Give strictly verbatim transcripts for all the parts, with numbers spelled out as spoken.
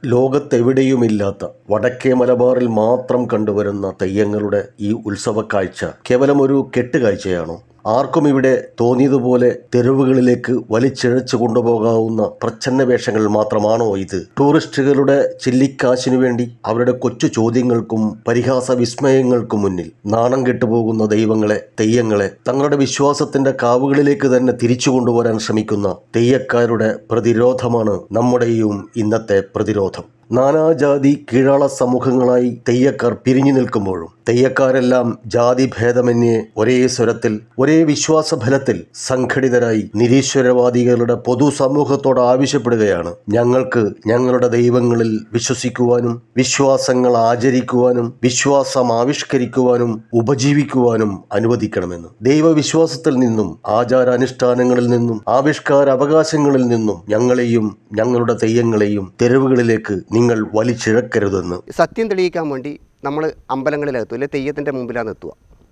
ലോകത്തെവിടെയുമില്ലാത്ത വടക്കേ മലബാറിൽ മാത്രം കണ്ടുവരുന്ന തെയ്യങ്ങളുടെ ഈ ഉത്സവ കാഴ്ച കേവലം ഒരു കെട്ടുകാഴ്ചയാണോ? ആർക്കും ഇവിടെ തോന്നിയതുപോലെ തെരുവുകളിലേക്ക് വലിച്ചിഴച്ചു കൊണ്ടുപോകാവുന്ന പ്രച്ഛന്ന വേഷങ്ങൾ മാത്രമാണോ ഇത്? ടൂറിസ്റ്റുകളുടെ ചില്ലിക്കാശിനു വേണ്ടി അവരുടെ കൊച്ചു ചോദ്യങ്ങൾക്കും പരിഹാസ വിസ്മയങ്ങൾക്കും മുന്നിൽ നാണം കെട്ടുപോകുന്ന ദൈവങ്ങളെ, തെയ്യങ്ങളെ തങ്ങളുടെ വിശ്വാസത്തിന്റെ കാവുകളിലേക്ക് തന്നെ തിരിച്ചു കൊണ്ടുവരാൻ ശ്രമിക്കുന്ന തെയ്യക്കാരുടെ പ്രതിരോധമാണ് നമ്മുടെയും ഇന്നത്തെ പ്രതിരോധം. നാനാജാതി കീഴാള സമൂഹങ്ങളായി തെയ്യക്കാർ പിരിഞ്ഞു നിൽക്കുമ്പോഴും തെയ്യക്കാരെല്ലാം ജാതിഭേദമന്യേ ഒരേ സ്വരത്തിൽ ഒരേ വിശ്വാസഫലത്തിൽ സംഘടിതരായി നിരീശ്വരവാദികളുടെ പൊതുസമൂഹത്തോട് ആവശ്യപ്പെടുകയാണ്, ഞങ്ങൾക്ക് ഞങ്ങളുടെ ദൈവങ്ങളിൽ വിശ്വസിക്കുവാനും വിശ്വാസങ്ങൾ ആചരിക്കുവാനും വിശ്വാസം ആവിഷ്കരിക്കുവാനും ഉപജീവിക്കുവാനും അനുവദിക്കണമെന്ന്. ദൈവവിശ്വാസത്തിൽ നിന്നും ആചാരാനുഷ്ഠാനങ്ങളിൽ നിന്നും ആവിഷ്കാര അവകാശങ്ങളിൽ നിന്നും ഞങ്ങളെയും ഞങ്ങളുടെ തെയ്യങ്ങളെയും തെരുവുകളിലേക്ക് നിങ്ങൾ വലിച്ചിഴക്കരുതെന്ന്. സത്യം തെളിയിക്കാൻ വേണ്ടി നമ്മൾ അമ്പലങ്ങളിലെത്തും, അല്ലെങ്കിൽ തെയ്യത്തിൻ്റെ മുമ്പിലാണ് എത്തുക.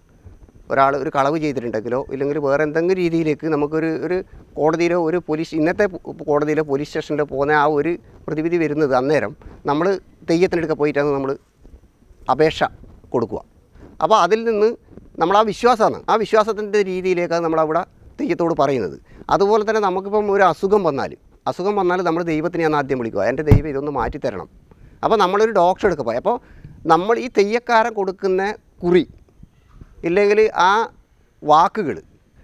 ഒരാൾ ഒരു കളവ് ചെയ്തിട്ടുണ്ടെങ്കിലോ ഇല്ലെങ്കിൽ വേറെ എന്തെങ്കിലും രീതിയിലേക്ക് നമുക്കൊരു ഒരു കോടതിയിലോ ഒരു പോലീസ് ഇന്നത്തെ കോടതിയിലോ പോലീസ് സ്റ്റേഷനിലോ പോകുന്ന ആ ഒരു പ്രതിവിധി വരുന്നത് അന്നേരം നമ്മൾ തെയ്യത്തിനെടുക്കാൻ പോയിട്ടാണ് നമ്മൾ അപേക്ഷ കൊടുക്കുക. അപ്പോൾ അതിൽ നിന്ന് നമ്മൾ ആ വിശ്വാസമാണ്, ആ വിശ്വാസത്തിൻ്റെ രീതിയിലേക്കാണ് നമ്മളവിടെ തെയ്യത്തോട് പറയുന്നത്. അതുപോലെ തന്നെ നമുക്കിപ്പം ഒരു അസുഖം വന്നാൽ അസുഖം വന്നാൽ നമ്മൾ ദൈവത്തിനെയാണ് ആദ്യം വിളിക്കുക, എൻ്റെ ദൈവം ഇതൊന്ന് മാറ്റിത്തരണം. അപ്പോൾ നമ്മളൊരു ഡോക്ടർ എടുക്കുക പോയി. അപ്പോൾ നമ്മൾ ഈ തെയ്യക്കാരൻ കൊടുക്കുന്ന കുറി ഇല്ലെങ്കിൽ ആ വാക്കുകൾ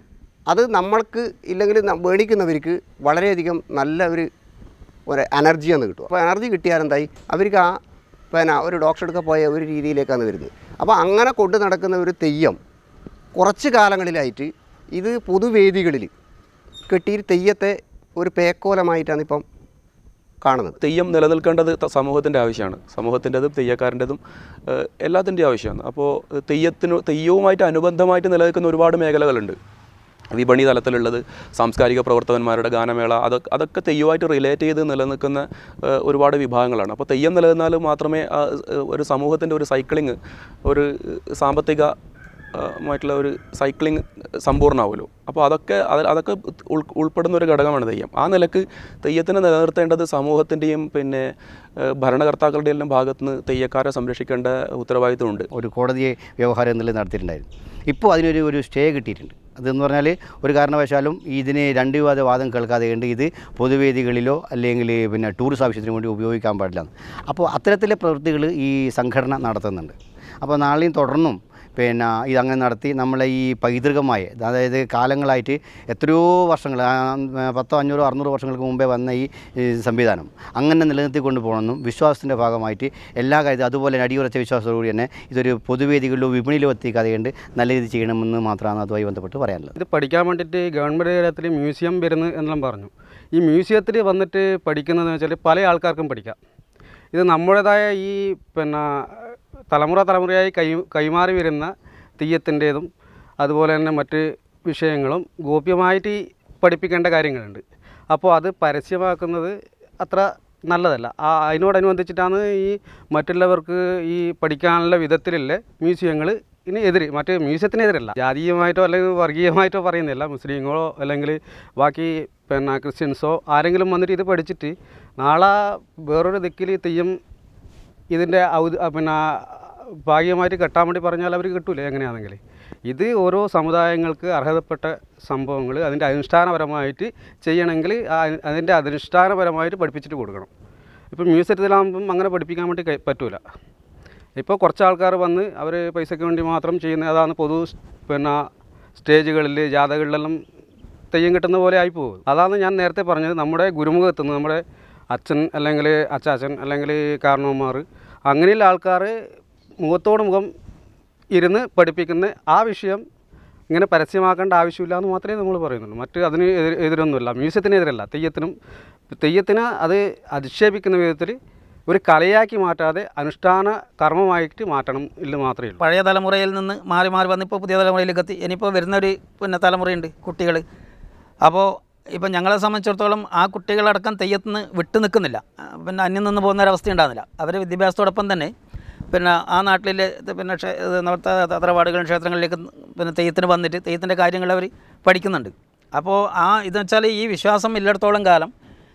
അത് നമ്മൾക്ക് ഇല്ലെങ്കിൽ മേടിക്കുന്നവർക്ക് വളരെയധികം നല്ല ഒരു ഒരു എനർജിയാണ് കിട്ടും. അപ്പോൾ എനർജി കിട്ടിയാൽ എന്തായി അവർക്ക് ആ പിന്നെ ഒരു ഡോക്ടർ എടുക്കാൻ പോയ ഒരു രീതിയിലേക്കാണ് വരുന്നത്. അപ്പോൾ അങ്ങനെ കൊണ്ടു നടക്കുന്ന ഒരു തെയ്യം കുറച്ച് കാലങ്ങളിലായിട്ട് ഇത് പൊതുവേദികളിൽ കെട്ടി തെയ്യത്തെ ഒരു പേക്കോലമായിട്ടാണ് ഇപ്പം കാണുന്നത്. തെയ്യം നിലനിൽക്കേണ്ടത് സമൂഹത്തിൻ്റെ ആവശ്യമാണ്, സമൂഹത്തിൻ്റെതും തെയ്യക്കാരൻ്റെതും എല്ലാത്തിൻ്റെയും ആവശ്യമാണ്. അപ്പോൾ തെയ്യത്തിന് തെയ്യവുമായിട്ട് അനുബന്ധമായിട്ട് നിലനിൽക്കുന്ന ഒരുപാട് മേഖലകളുണ്ട്. വിപണി തലത്തിലുള്ളത്, സാംസ്കാരിക പ്രവർത്തകന്മാരുടെ ഗാനമേള, അതൊക്കെ അതൊക്കെ തെയ്യവുമായിട്ട് റിലേറ്റ് ചെയ്ത് നിലനിൽക്കുന്ന ഒരുപാട് വിഭാഗങ്ങളാണ്. അപ്പോൾ തെയ്യം നിലനിന്നാൽ മാത്രമേ ഒരു സമൂഹത്തിൻ്റെ ഒരു സൈക്ലിങ്, ഒരു സാമ്പത്തിക മായിട്ടുള്ള ഒരു സൈക്ലിംഗ് സമ്പൂർണ്ണമാവുമല്ലോ. അപ്പോൾ അതൊക്കെ അതൊക്കെ ഉൾ ഉൾപ്പെടുന്ന ഒരു ഘടകമാണ് തെയ്യം. ആ നിലക്ക് തെയ്യത്തിനെ നിലനിർത്തേണ്ടത് സമൂഹത്തിൻ്റെയും പിന്നെ ഭരണകർത്താക്കളുടെ എല്ലാം ഭാഗത്തുനിന്ന് തെയ്യക്കാരെ സംരക്ഷിക്കേണ്ട ഉത്തരവാദിത്വമുണ്ട്. ഒരു കോടതി വ്യവഹാരം എന്നുള്ളത് നടത്തിയിട്ടുണ്ടായിരുന്നു. ഇപ്പോൾ അതിനൊരു ഒരു സ്റ്റേ കിട്ടിയിട്ടുണ്ട്. അതെന്ന് പറഞ്ഞാൽ ഒരു കാരണവശാലും ഇതിന് രണ്ട് വിവാദ വാദം കേൾക്കാതെ കണ്ട് ഇത് പൊതുവേദികളിലോ അല്ലെങ്കിൽ പിന്നെ ടൂറിസ്റ്റ് ആവശ്യത്തിന് വേണ്ടി ഉപയോഗിക്കാൻ പാടില്ല. അപ്പോൾ അത്തരത്തിലെ പ്രവൃത്തികൾ ഈ സംഘടന നടത്തുന്നുണ്ട്. അപ്പോൾ നാളെയും തുടർന്നും പിന്നെ ഇതങ്ങനെ നടത്തി നമ്മളെ ഈ പൈതൃകമായ, അതായത് കാലങ്ങളായിട്ട് എത്രയോ വർഷങ്ങൾ പത്തോ അഞ്ഞൂറോ അറുന്നൂറ് വർഷങ്ങൾക്ക് മുമ്പേ വന്ന ഈ സംവിധാനം അങ്ങനെ നിലനിർത്തിക്കൊണ്ട് പോകണമെന്നും വിശ്വാസത്തിൻ്റെ ഭാഗമായിട്ട് എല്ലാ കാര്യത്തിലും അതുപോലെ അടിയുറച്ച വിശ്വാസത്തോടുകൂടി തന്നെ ഇതൊരു പൊതുവേദികളിലോ വിപണിയിലോ എത്തിക്കാതെ കണ്ട് നല്ല രീതിയിൽ ചെയ്യണമെന്ന് മാത്രമാണ് അതുമായി ബന്ധപ്പെട്ട് പറയാനുള്ളത്. ഇത് പഠിക്കാൻ വേണ്ടിയിട്ട് ഗവൺമെൻറ് തലത്തിൽ മ്യൂസിയം വരുന്നു എന്നെല്ലാം പറഞ്ഞു. ഈ മ്യൂസിയത്തിൽ വന്നിട്ട് പഠിക്കുന്നതെന്ന് വെച്ചാൽ പല ആൾക്കാർക്കും പഠിക്കാം. ഇത് നമ്മുടേതായ ഈ പിന്നെ തലമുറ തലമുറയായി കൈ കൈമാറി വരുന്ന തെയ്യത്തിൻ്റേതും അതുപോലെ തന്നെ മറ്റ് വിഷയങ്ങളും ഗോപ്യമായിട്ട് പഠിപ്പിക്കേണ്ട കാര്യങ്ങളുണ്ട്. അപ്പോൾ അത് പരസ്യമാക്കുന്നത് അത്ര നല്ലതല്ല. ആ അതിനോടനുബന്ധിച്ചിട്ടാണ് ഈ മറ്റുള്ളവർക്ക് ഈ പഠിക്കാനുള്ള വിധത്തിലുള്ള മ്യൂസിയങ്ങൾ ഇനി എതിര്, മറ്റ് മ്യൂസിയത്തിനെതിരല്ല, ജാതീയമായിട്ടോ അല്ലെങ്കിൽ വർഗീയമായിട്ടോ പറയുന്നില്ല. മുസ്ലിങ്ങളോ അല്ലെങ്കിൽ ബാക്കി പിന്നെ ക്രിസ്ത്യൻസോ ആരെങ്കിലും വന്നിട്ട് ഇത് പഠിച്ചിട്ട് നാളെ വേറൊരു ദിക്കിൽ തെയ്യം ഇതിൻ്റെ ഔദ പിന്നെ ഭാഗ്യമായിട്ട് കെട്ടാൻ വേണ്ടി പറഞ്ഞാൽ അവർ കിട്ടൂലേ എങ്ങനെയാണെങ്കിൽ. ഇത് ഓരോ സമുദായങ്ങൾക്ക് അർഹതപ്പെട്ട സംഭവങ്ങൾ അതിൻ്റെ അനുഷ്ഠാനപരമായിട്ട് ചെയ്യണമെങ്കിൽ അതിൻ്റെ അനുഷ്ഠാനപരമായിട്ട് പഠിപ്പിച്ചിട്ട് കൊടുക്കണം. ഇപ്പോൾ മ്യൂസിയത്തിലാകുമ്പം അങ്ങനെ പഠിപ്പിക്കാൻ വേണ്ടി പറ്റൂല. ഇപ്പോൾ കുറച്ച് ആൾക്കാർ വന്ന് അവർ പൈസയ്ക്ക് വേണ്ടി മാത്രം ചെയ്യുന്ന അതാണ് പൊതു പിന്നെ സ്റ്റേജുകളിൽ ജാഥകളിലെല്ലാം തെയ്യം കിട്ടുന്ന പോലെ ആയിപ്പോകും. അതാണ് ഞാൻ നേരത്തെ പറഞ്ഞത്, നമ്മുടെ ഗുരുമുഖത്തുനിന്ന് നമ്മുടെ അച്ഛൻ അല്ലെങ്കിൽ അച്ചാച്ചൻ അല്ലെങ്കിൽ കാരണവന്മാർ അങ്ങനെയുള്ള ആൾക്കാർ മുഖത്തോട് മുഖം ഇരുന്ന് പഠിപ്പിക്കുന്ന ആ വിഷയം ഇങ്ങനെ പരസ്യമാക്കേണ്ട ആവശ്യമില്ല എന്ന് മാത്രമേ നമ്മൾ പറയുന്നുള്ളൂ. മറ്റ് അതിന് എതിർ എതിരൊന്നുമില്ല, മ്യൂസിയത്തിനെതിരല്ല. തെയ്യത്തിനും തെയ്യത്തിന് അത് അധിക്ഷേപിക്കുന്ന വിധത്തിൽ ഒരു കലയാക്കി മാറ്റാതെ അനുഷ്ഠാന കർമ്മമായിട്ട് മാറ്റണം ഇല്ല മാത്രമേ ഉള്ളൂ. പഴയ തലമുറയിൽ നിന്ന് മാറി മാറി വന്നിപ്പോൾ പുതിയ തലമുറയിലേക്ക് എത്തി. ഇനിയിപ്പോൾ വരുന്നൊരു പിന്നെ തലമുറയുണ്ട് കുട്ടികൾ. അപ്പോൾ ഇപ്പം ഞങ്ങളെ സംബന്ധിച്ചിടത്തോളം ആ കുട്ടികളടക്കം തെയ്യത്തിന് വിട്ടു നിൽക്കുന്നില്ല, പിന്നെ അന്യം നിന്ന് പോകുന്നൊരവസ്ഥ ഉണ്ടാകുന്നില്ല. അവർ വിദ്യാഭ്യാസത്തോടൊപ്പം തന്നെ പിന്നെ ആ നാട്ടിലെ പിന്നെ തറവാടുകളും ക്ഷേത്രങ്ങളിലേക്ക് പിന്നെ തെയ്യത്തിന് വന്നിട്ട് തെയ്യത്തിൻ്റെ കാര്യങ്ങൾ അവർ പഠിക്കുന്നുണ്ട്. അപ്പോൾ ആ ഇതെന്ന് വെച്ചാൽ ഈ വിശ്വാസം ഇല്ലടത്തോളം കാലം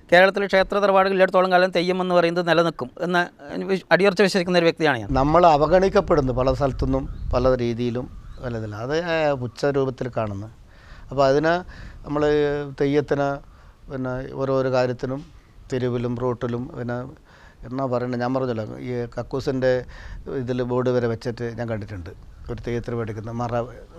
കേരളത്തിൽ ക്ഷേത്ര തറവാടുകളിടത്തോളം കാലം തെയ്യം എന്ന് പറയുന്നത് നിലനിൽക്കും എന്ന് അടിയുറച്ച് വിശ്വസിക്കുന്ന ഒരു വ്യക്തിയാണ് ഞാൻ. നമ്മൾ അവഗണിക്കപ്പെടുന്നു പല സ്ഥലത്തുനിന്നും പല രീതിയിലും വല്ലതില്ല, അത് പുച്ഛ രൂപത്തിൽ കാണുന്നു. അപ്പോൾ അതിന് നമ്മൾ തെയ്യത്തിന് പിന്നെ ഓരോരോ കാര്യത്തിനും തെരുവിലും റോട്ടിലും പിന്നെ എന്നാ പറയുന്നത്, ഞാൻ പറഞ്ഞല്ലോ ഈ കക്കൂസിൻ്റെ ഇതിൽ ബോർഡ് വരെ വെച്ചിട്ട് ഞാൻ കണ്ടിട്ടുണ്ട്. ഒരു തെയ്യത്തിന് പഠിക്കുന്ന മറ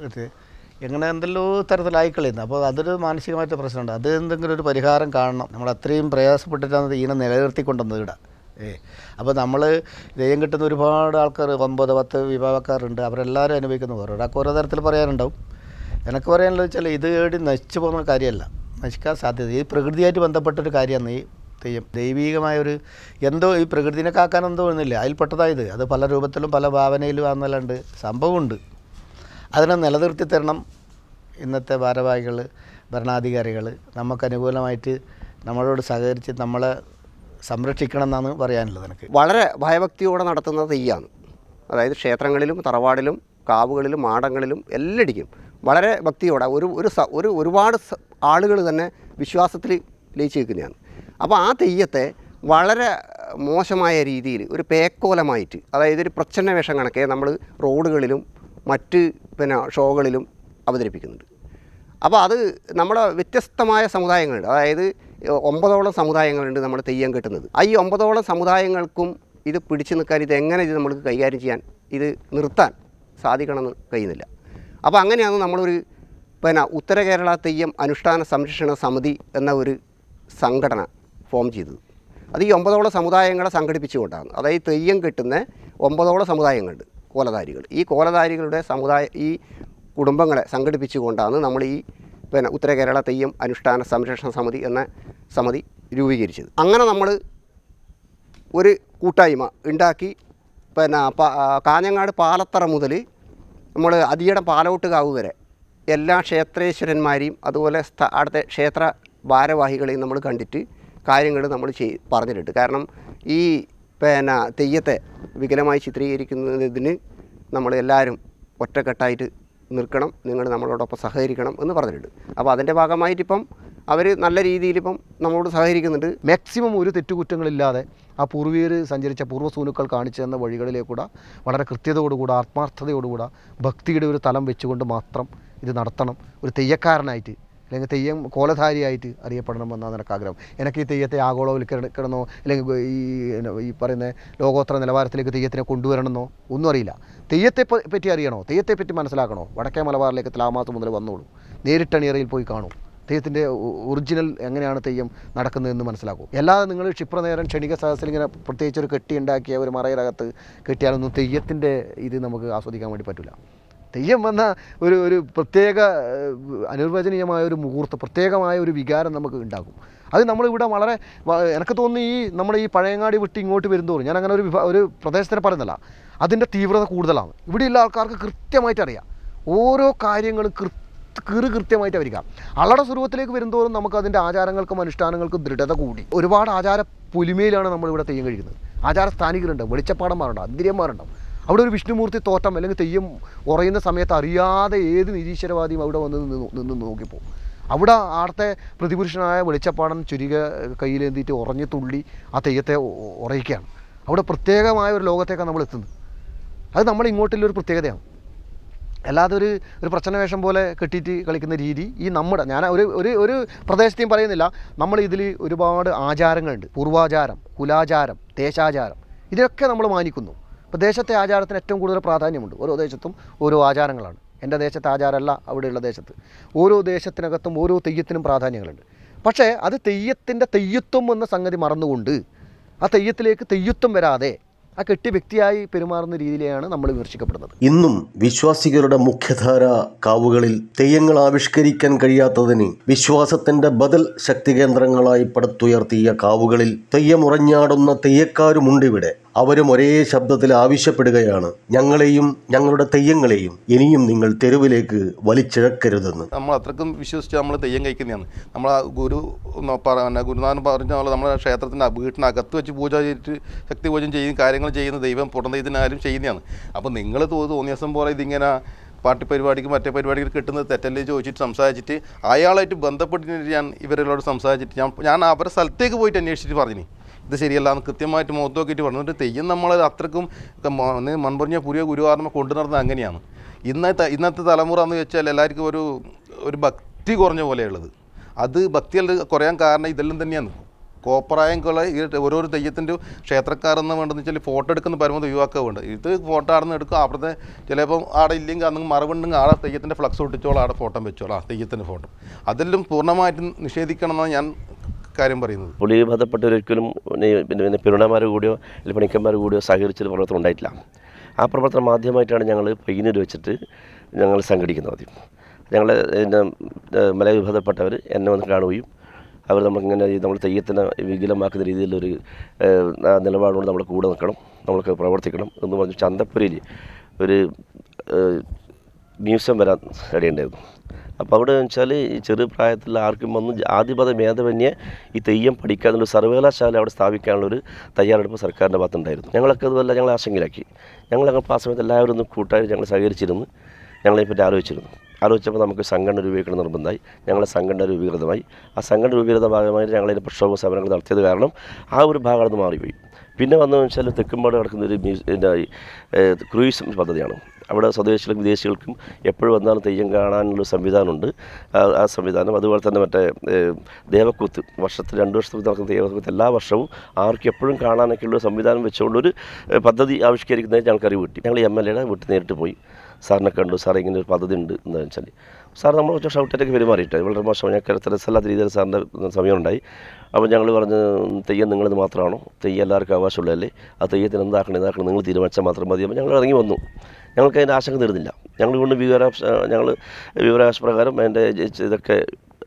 എങ്ങനെ എന്തെല്ലോ തരത്തിലായിക്കളയുന്നത്. അപ്പോൾ അതൊരു മാനസികമായിട്ട് പ്രശ്നമുണ്ട്. അത് എന്തെങ്കിലും ഒരു പരിഹാരം കാണണം. നമ്മൾ അത്രയും പ്രയാസപ്പെട്ടിട്ടാണ് ഇതിനെ നിലനിർത്തിക്കൊണ്ടുവന്നത് ഇവിടെ. ഏ അപ്പോൾ നമ്മൾ തെയ്യം കിട്ടുന്ന ഒരുപാട് ആൾക്കാർ ഒമ്പത് പത്ത് വിഭാഗക്കാരുണ്ട്. അവരെല്ലാവരും അനുഭവിക്കുന്ന ഓരോ ഒരാൾക്ക് ഓരോ തരത്തിൽ പറയാനുണ്ടാവും. എനിക്ക് പറയാനുള്ളത് വെച്ചാൽ ഇത് ഏടി നശിച്ചു പോകുന്ന കാര്യമല്ല, നശിക്കാൻ സാധ്യത ഈ പ്രകൃതിയായിട്ട് ബന്ധപ്പെട്ടൊരു കാര്യമാണ് ഈ തെയ്യം. ദൈവീകമായൊരു എന്തോ ഈ പ്രകൃതിനെ കാക്കാൻ എന്തോ ഒന്നുമില്ല, അതിൽപ്പെട്ടതായത് അത് പല രൂപത്തിലും പല ഭാവനയിലും ആണെന്നല്ലാണ്ട് സംഭവമുണ്ട്. അതിനെ നിലനിർത്തി തരണം ഇന്നത്തെ ഭാരവാഹികൾ, ഭരണാധികാരികൾ. നമുക്ക് അനുകൂലമായിട്ട് നമ്മളോട് സഹകരിച്ച് നമ്മളെ സംരക്ഷിക്കണം എന്നാണ് പറയാനുള്ളത്. എനിക്ക് വളരെ ഭയഭക്തിയോടെ നടത്തുന്ന തെയ്യമാണ്. അതായത് ക്ഷേത്രങ്ങളിലും തറവാടിലും കാവുകളിലും മാടങ്ങളിലും എല്ലായിടയ്ക്കും വളരെ ഭക്തിയോടെ ഒരു ഒരു ഒരു ഒരുപാട് ആളുകൾ തന്നെ വിശ്വാസത്തിൽ ലയിച്ച് നിൽക്കുന്നതാണ്. അപ്പോൾ ആ തെയ്യത്തെ വളരെ മോശമായ രീതിയിൽ ഒരു പേക്കോലമായിട്ട്, അതായത് ഒരു പ്രച്ഛന്ന വേഷം കണക്കെ നമ്മൾ റോഡുകളിലും മറ്റ് പിന്നെ ഷോകളിലും അവതരിപ്പിക്കുന്നുണ്ട്. അപ്പോൾ അത് നമ്മുടെ വ്യത്യസ്തമായ സമുദായങ്ങളുണ്ട്. അതായത് ഒമ്പതോളം സമുദായങ്ങളുണ്ട് നമ്മൾ തെയ്യം കെട്ടുന്നത്. ആ ഈ ഒമ്പതോളം സമുദായങ്ങൾക്കും ഇത് പിടിച്ചു നിൽക്കാൻ, ഇത് എങ്ങനെ ഇത് നമ്മൾക്ക് കൈകാര്യം ചെയ്യാൻ, ഇത് നിർത്താൻ സാധിക്കണമെന്ന് കഴിയുന്നില്ല. അപ്പോൾ അങ്ങനെയാണ് നമ്മളൊരു പിന്നെ ഉത്തര കേരള തെയ്യം അനുഷ്ഠാന സംരക്ഷണ സമിതി എന്ന ഒരു സംഘടന ഫോം ചെയ്തത്. അത് ഈ ഒമ്പതോളം സമുദായങ്ങളെ സംഘടിപ്പിച്ചുകൊണ്ടാണ്. അതായത് തെയ്യം കെട്ടുന്ന ഒമ്പതോളം സമുദായങ്ങളുണ്ട്, കോലധാരികൾ. ഈ കോലധാരികളുടെ സമുദായ ഈ കുടുംബങ്ങളെ സംഘടിപ്പിച്ചുകൊണ്ടാണ് നമ്മൾ ഈ പിന്നെ ഉത്തര കേരള തെയ്യം അനുഷ്ഠാന സംരക്ഷണ സമിതി എന്ന സമിതി രൂപീകരിച്ചത്. അങ്ങനെ നമ്മൾ ഒരു കൂട്ടായ്മ ഉണ്ടാക്കി പിന്നെ കാഞ്ഞങ്ങാട് പാലത്തറ മുതൽ നമ്മൾ അതിയുടെ പാലോട്ടുകാവ് വരെ എല്ലാ ക്ഷേത്രേശ്വരന്മാരെയും അതുപോലെ അടുത്ത ക്ഷേത്ര ഭാരവാഹികളെയും നമ്മൾ കണ്ടിട്ട് കാര്യങ്ങൾ നമ്മൾ ചെയ് പറഞ്ഞിട്ടുണ്ട്. കാരണം ഈ പിന്നെ തെയ്യത്തെ വികലമായി ചിത്രീകരിക്കുന്നതിന് നമ്മൾ എല്ലാവരും ഒറ്റക്കെട്ടായിട്ട് നിൽക്കണം, നിങ്ങൾ നമ്മളോടൊപ്പം സഹകരിക്കണം എന്ന് പറഞ്ഞിട്ടുണ്ട്. അപ്പോൾ അതിൻ്റെ ഭാഗമായിട്ടിപ്പം അവർ നല്ല രീതിയിൽ ഇപ്പം നമ്മളോട് സഹകരിക്കുന്നുണ്ട്. മാക്സിമം ഒരു തെറ്റുകുറ്റങ്ങളില്ലാതെ ആ പൂർവീകർ സഞ്ചരിച്ച പൂർവ്വസൂനുക്കൾ കാണിച്ചു തന്ന വഴികളിലേക്കൂടെ വളരെ കൃത്യതയോടുകൂടെ ആത്മാർത്ഥതയോടുകൂടെ ഭക്തിയുടെ ഒരു തലം വെച്ചുകൊണ്ട് മാത്രം ഇത് നടത്തണം. ഒരു തെയ്യക്കാരനായിട്ട് അല്ലെങ്കിൽ തെയ്യം കോലധാരിയായിട്ട് അറിയപ്പെടണമെന്നാണ് എനിക്ക് ആഗ്രഹം. എനിക്ക് ഈ തെയ്യത്തെ ആഗോളവൽക്കരിക്കണമെന്നോ അല്ലെങ്കിൽ ഈ ഈ പറയുന്ന ലോകോത്തര നിലവാരത്തിലേക്ക് തെയ്യത്തിനെ കൊണ്ടുവരണമെന്നോ ഒന്നും അറിയില്ല. തെയ്യത്തെ പറ്റി അറിയണോ, തെയ്യത്തെ പറ്റി മനസ്സിലാക്കണോ, വടക്കേ മലബാറിലേക്ക് തുലാമാസം മുതൽ വന്നോളൂ, നേരിട്ടണിയറയിൽ പോയി കാണൂ, തെയ്യത്തിൻ്റെ ഒറിജിനൽ എങ്ങനെയാണ് തെയ്യം നടക്കുന്നതെന്ന് മനസ്സിലാക്കൂ. അല്ലാതെ നിങ്ങൾ ക്ഷിപ്രനേരം ക്ഷണിക സദസ്സിൽ ഇങ്ങനെ പ്രത്യേകിച്ച് ഒരു കെട്ടി ഉണ്ടാക്കിയ ഒരു മറയിലകത്ത് കെട്ടിയാലൊന്നും തെയ്യത്തിൻ്റെ ഇത് നമുക്ക് ആസ്വദിക്കാൻ വേണ്ടി പറ്റില്ല. തെയ്യം വന്ന ഒരു ഒരു പ്രത്യേക അനിർവചനീയമായ ഒരു മുഹൂർത്തം, പ്രത്യേകമായ ഒരു വികാരം നമുക്ക് ഉണ്ടാകും. അത് നമ്മളിവിടെ വളരെ എനിക്ക് തോന്നുന്നു ഈ നമ്മുടെ ഈ പഴയങ്ങാടി വിട്ട് ഇങ്ങോട്ട് വരുന്നതോറും, ഞാൻ അങ്ങനെ ഒരു വിഭാ ഒരു പ്രദേശത്തിനെ പറയുന്നില്ല, അതിൻ്റെ തീവ്രത കൂടുതലാണ്. ഇവിടെയുള്ള ആൾക്കാർക്ക് കൃത്യമായിട്ട് അറിയാം, ഓരോ കാര്യങ്ങളും കൃ കീറ് കൃത്യമായിട്ട് വരിക. അള്ളട സ്വരൂപത്തിലേക്ക് വരുന്നതോറും നമുക്ക് അതിൻ്റെ ആചാരങ്ങൾക്കും അനുഷ്ഠാനങ്ങൾക്കും ദൃഢത കൂടി. ഒരുപാട് ആചാര പൊലിമയിലാണ് നമ്മളിവിടെ തെയ്യം കഴിക്കുന്നത്. ആചാര സ്ഥാനികരുണ്ട്, വെളിച്ചപ്പാടന്മാരുണ്ട്, അന്തിര്യന്മാരുണ്ടാവും. അവിടെ ഒരു വിഷ്ണുമൂർത്തി തോറ്റം അല്ലെങ്കിൽ തെയ്യം ഉറയുന്ന സമയത്ത് അറിയാതെ ഏത് നിരീശ്വരവാദിയും അവിടെ വന്ന് നിന്ന് നോക്കിപ്പോവും. അവിടെ ആടത്തെ പ്രതിപുരുഷനായ വെളിച്ചപ്പാടൻ ചുരിക കയ്യിലേന്തിയിട്ട് ഉറഞ്ഞു തുള്ളി ആ തെയ്യത്തെ ഉറയിക്കുകയാണ്. അവിടെ പ്രത്യേകമായ ഒരു ലോകത്തേക്കാണ് നമ്മൾ എത്തുന്നത്. അത് നമ്മൾ ഇങ്ങോട്ടുള്ളൊരു പ്രത്യേകതയാണ്. അല്ലാതെ ഒരു ഒരു പ്രച്ഛന്നവേഷം പോലെ കെട്ടിയിട്ട് കളിക്കുന്ന രീതി ഈ നമ്മുടെ ഞാൻ ഒരു ഒരു ഒരു പ്രദേശത്തെയും പറയുന്നില്ല. നമ്മൾ ഇതിൽ ഒരുപാട് ആചാരങ്ങളുണ്ട്. പൂർവാചാരം, കുലാചാരം, ദേശാചാരം, ഇതിനൊക്കെ നമ്മൾ മാനിക്കുന്നു. ഇപ്പോൾ ദേശത്തെ ആചാരത്തിന് ഏറ്റവും കൂടുതൽ പ്രാധാന്യമുണ്ട്. ഓരോ ദേശത്തും ഓരോ ആചാരങ്ങളാണ്. എൻ്റെ ദേശത്തെ ആചാരമല്ല അവിടെയുള്ള ദേശത്ത്. ഓരോ ദേശത്തിനകത്തും ഓരോ തെയ്യത്തിനും പ്രാധാന്യങ്ങളുണ്ട്. പക്ഷേ അത് തെയ്യത്തിൻ്റെ തെയ്യത്വം എന്ന സംഗതി മറന്നുകൊണ്ട് ആ തെയ്യത്തിലേക്ക് തെയ്യത്വം വരാതെ ആ കെട്ടി വ്യക്തിയായി പെരുമാറുന്ന രീതിയിലാണ് നമ്മൾ വിമർശിക്കപ്പെടുന്നത്. ഇന്നും വിശ്വാസികളുടെ മുഖ്യധാര കാവുകളിൽ തെയ്യങ്ങൾ ആവിഷ്കരിക്കാൻ കഴിയാത്തതിന് വിശ്വാസത്തിന്റെ ബദൽ ശക്തി കേന്ദ്രങ്ങളായി പടുത്തുയർത്തിയ കാവുകളിൽ തെയ്യമുറഞ്ഞാടുന്ന തെയ്യക്കാരുമുണ്ട് ഇവിടെ. അവരും ഒരേ ശബ്ദത്തിൽ ആവശ്യപ്പെടുകയാണ്, ഞങ്ങളെയും ഞങ്ങളുടെ തെയ്യങ്ങളെയും ഇനിയും നിങ്ങൾ തെരുവിലേക്ക് വലിച്ചിഴക്കരുതെന്ന്. നമ്മൾ അത്രക്കും വിശ്വസിച്ച് നമ്മൾ തെയ്യം കഴിക്കുന്നതാണ്. നമ്മൾ ഗുരു പറഞ്ഞ ഗുരുനാഥൻ പറഞ്ഞ പോലെ നമ്മളെ ക്ഷേത്രത്തിൻ്റെ വീട്ടിനകത്ത് വെച്ച് പൂജ ചെയ്തിട്ട് ശക്തി പൂജ ചെയ്യുന്ന കാര്യങ്ങൾ ചെയ്യുന്ന ദൈവം പുറം ദൈവത്തിനാരും ചെയ്യുന്നതാണ്. അപ്പോൾ നിങ്ങൾ തോന്നിയ ദിവസം പോലെ ഇതിങ്ങനെ പാർട്ടി പരിപാടിക്ക് മറ്റേ പരിപാടിക്ക് കിട്ടുന്നത് തെറ്റല്ലേ ചോദിച്ചിട്ട് സംസാരിച്ചിട്ട് അയാളായിട്ട് ബന്ധപ്പെട്ടിട്ട് ഞാൻ ഇവരോട് സംസാരിച്ചിട്ട് ഞാൻ ഞാൻ അവരുടെ സ്ഥലത്തേക്ക് പോയിട്ട് അന്വേഷിച്ചിട്ട് പറഞ്ഞു ഇത് ശരിയല്ല എന്ന് കൃത്യമായിട്ട് മുഖത്ത് നോക്കിയിട്ട് പറഞ്ഞിട്ട് തെയ്യം നമ്മൾ അത്രക്കും മൺപറഞ്ഞ പുതിയ ഗുരുവാർമ്മ കൊണ്ടു നടന്നത് അങ്ങനെയാണ്. ഇന്നത്തെ ഇന്നത്തെ തലമുറ എന്ന് വെച്ചാൽ എല്ലാവർക്കും ഒരു ഒരു ഭക്തി കുറഞ്ഞ പോലെയുള്ളത്. അത് ഭക്തികൾ കുറയാൻ കാരണം ഇതെല്ലാം തന്നെയാണ്. കോപ്പറായം കൊള്ള ഈ ഓരോരോ തെയ്യത്തിൻ്റെ ക്ഷേത്രക്കാരെന്ന് വേണ്ടതെന്ന് വെച്ചാൽ ഫോട്ടോ എടുക്കുന്ന പരമാവധി ഒഴിവാക്കുക വേണ്ട. ഇത് ഫോട്ടോ ആടെ നിന്ന് എടുക്കുക, അപ്പുറത്തെ ചിലപ്പം ആടെ ഇല്ലെങ്കിൽ അന്ന് മറവുണ്ടെങ്കിൽ ആടെ തെയ്യത്തിൻ്റെ ഫ്ലക്സ് ഒട്ടിച്ചോളാം, ആടെ ഫോട്ടോ വെച്ചോളാം, തെയ്യത്തിൻ്റെ ഫോട്ടോ അതെല്ലാം പൂർണ്ണമായിട്ടും നിഷേധിക്കണം എന്നാണ് ഞാൻ കാര്യം പറയുന്നത്. പുള്ളി ബന്ധപ്പെട്ടവരൊരിക്കലും പിന്നെ പിന്നെ പെരുണമാർ കൂടിയോ അല്ലെങ്കിൽ പണിക്കന്മാർ കൂടിയോ സഹകരിച്ചൊരു പ്രവർത്തനം ഉണ്ടായിട്ടില്ല. ആ പ്രവർത്തനം ആദ്യമായിട്ടാണ് ഞങ്ങൾ പയ്യന്നൂർ വെച്ചിട്ട് ഞങ്ങൾ സംഘടിക്കുന്നത്. ഞങ്ങൾ പിന്നെ മലവിഭാഗപ്പെട്ടവർ എന്നെ വന്ന് കാണുകയും അവർ നമുക്കിങ്ങനെ നമ്മൾ തെയ്യത്തിനെ വികലമാക്കുന്ന രീതിയിലൊരു നിലപാടുകൊണ്ട് നമ്മൾ കൂടെ നിൽക്കണം, നമ്മൾക്ക് പ്രവർത്തിക്കണം എന്ന് പറഞ്ഞ് ചന്തപ്പുരയിൽ ഒരു മ്യൂസിയം വരാൻ ഇടയുണ്ടായിരുന്നു. അപ്പോൾ അവിടെ വെച്ചാൽ ഈ ചെറുപ്രായത്തിൽ ആർക്കും വന്ന് ആദ്യപദ മേധവന്യെ ഈ തെയ്യം പഠിക്കാനുള്ള സർവകലാശാല അവിടെ സ്ഥാപിക്കാനുള്ളൊരു തയ്യാറെടുപ്പ് സർക്കാരിൻ്റെ ഭാഗത്തുണ്ടായിരുന്നു. ഞങ്ങളൊക്കെ അതുപോലെ ഞങ്ങൾ ആശങ്കയിലാക്കി. ഞങ്ങളങ്ങനെ ആ സമയത്ത് എല്ലാവരും ഒന്ന് കൂട്ടായി ഞങ്ങൾ സഹകരിച്ചിരുന്നു, ഞങ്ങളെപ്പറ്റി ആലോചിച്ചിരുന്നു. ആലോചിച്ചപ്പോൾ നമുക്ക് സംഘടന രൂപീകരണം നിർബന്ധമായി. ഞങ്ങളെ സംഘടന രൂപീകൃതമായി. ആ സംഘടന രൂപീകൃത ഭാഗമായി ഞങ്ങളതിൻ്റെ പ്രക്ഷോഭ സമരങ്ങൾ നടത്തിയത് കാരണം ആ ഒരു ഭാഗം അത് മാറിപ്പോയി. പിന്നെ വന്നതെന്ന് വെച്ചാൽ തെക്കുംപാട് നടക്കുന്ന ഒരു മ്യൂസിയം ക്രൂയിസ് പദ്ധതിയാണ്. അവിടെ സ്വദേശികൾക്കും വിദേശികൾക്കും എപ്പോഴും വന്നാലും തെയ്യം കാണാനുള്ള സംവിധാനമുണ്ട്. ആ സംവിധാനം അതുപോലെ തന്നെ മറ്റേ ദേവക്കൂത്ത് വർഷത്തിൽ രണ്ട് വർഷത്തിൽ നടക്കുന്ന ദേവക്കൂത്ത് എല്ലാ വർഷവും ആർക്കും എപ്പോഴും കാണാനൊക്കെയുള്ള സംവിധാനം വെച്ചുകൊണ്ടൊരു പദ്ധതി ആവിഷ്കരിക്കുന്നതിന് ഞങ്ങൾക്ക് അറിവ് കിട്ടി. ഞങ്ങൾ എം എൽ എയുടെ വീട്ടിൽ നേരിട്ട് പോയി സാറിനെ കണ്ടു. സാർ ഇങ്ങനെ ഒരു പദ്ധതി ഉണ്ട് എന്ന് വെച്ചാൽ സാർ നമ്മൾ കുറച്ച് ഷൗട്ടേക്ക് പെരുമാറിയിട്ട് വളരെ മോശം ഞങ്ങൾക്ക് രസമല്ലാത്ത രീതിയിൽ സാറിൻ്റെ സമയമുണ്ടായി. അപ്പോൾ ഞങ്ങൾ പറഞ്ഞ് തെയ്യം നിങ്ങളിത് മാത്രമാണോ, തെയ്യം എല്ലാവർക്കും ആവശ്യമുള്ളതല്ലേ, ആ തെയ്യത്തിന് എന്താക്കണം എന്താക്കണം നിങ്ങൾ തീരുമാനിച്ചാൽ മാത്രം മതി. അപ്പോൾ ഞങ്ങൾ ഇറങ്ങി വന്നു. ഞങ്ങൾക്ക് അതിൻ്റെ ആശങ്ക തീർന്നില്ല. ഞങ്ങൾ കൊണ്ട് വിവരാവകാശ ഞങ്ങൾ വിവരാവകാശ പ്രകാരം അതിൻ്റെ ഇതൊക്കെ